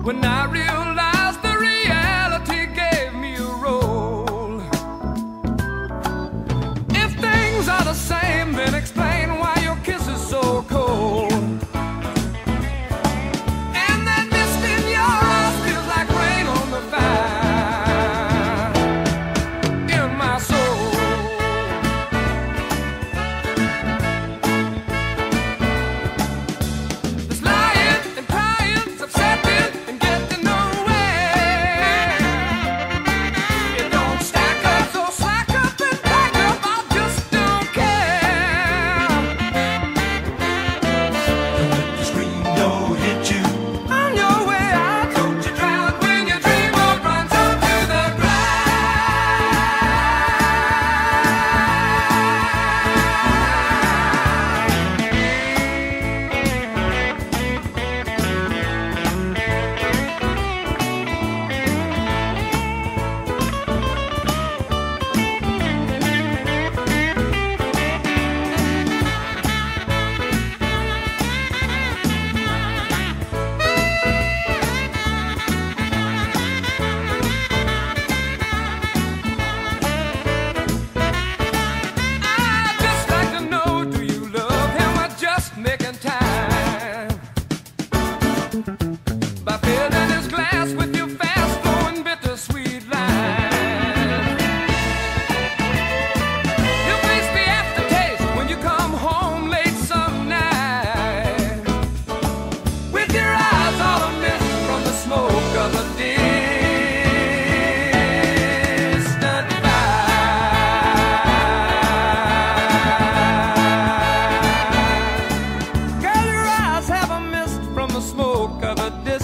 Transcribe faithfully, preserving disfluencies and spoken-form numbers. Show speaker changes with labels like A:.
A: when I realized the reality gave me a role. If things are the same, then explain why your kiss is so cold. And that mist in your eyes feels like rain on the fire in my soul. This lying and crying's upsetting and getting nowhere. It don't stack up, so slack up and back up. I just don't care.
B: Don't let the screen door hit you.
A: On your way out, don't you drown when your dream boat runs onto the I'd just like to know, do you love him or just making time? By filling his glass with your fast-flowing, bittersweet line. He'll face the aftertaste when you come home late some night, with your eyes all amiss from the smoke of a distant fire. Girl, your eyes have a mist from the smoke of a distant